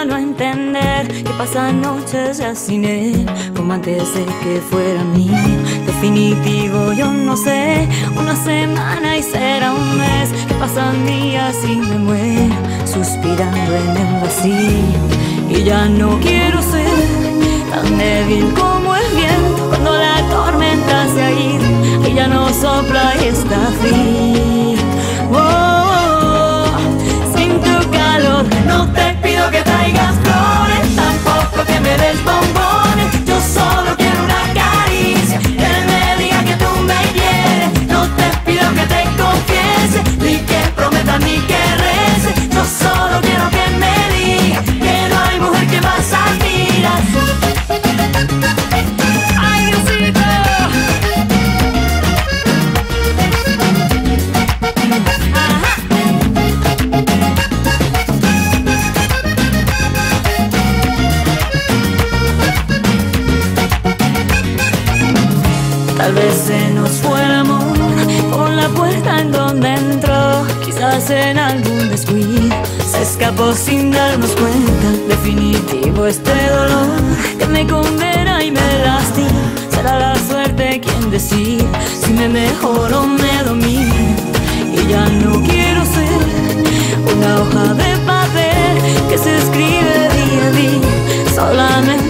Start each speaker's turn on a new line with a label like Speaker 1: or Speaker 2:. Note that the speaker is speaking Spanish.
Speaker 1: a no entender que pasan noches ya sin él, como antes de que fuera mío. Definitivo, yo no sé, una semana y será un mes, que pasan días y me muero suspirando en el vacío. Y ya no quiero ser tan débil como el viento cuando la tormenta se ha ido y ya no sopla y está frío. Sin tu calor no te pido que traigas flores, tampoco que me des bombones. Yo solo quiero una caricia, que me diga que tú me quieres. No te pido que te confiese, ni que prometas ni que reces. Yo solo quiero que me digas que no hay mujer que más admiras. ¡Ay, Diosito! Tal vez se nos fue el amor por la puerta en donde entró. Quizás en algún descuido se escapó sin darnos cuenta. Definitivo, este dolor que me condena y me lastima, será la suerte quien decide si me mejoro o me domina. Y ya no quiero ser una hoja de papel que se escribe día a día, solamente